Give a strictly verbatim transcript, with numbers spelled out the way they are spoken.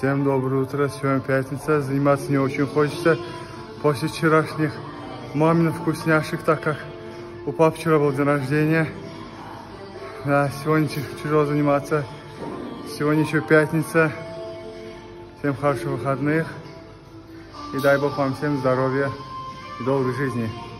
Всем доброе утро, сегодня пятница, заниматься не очень хочется после вчерашних маминых вкусняшек, так как у папы вчера был день рождения. Да, сегодня тяжело заниматься, сегодня еще пятница. Всем хороших выходных и дай Бог вам всем здоровья и долгой жизни.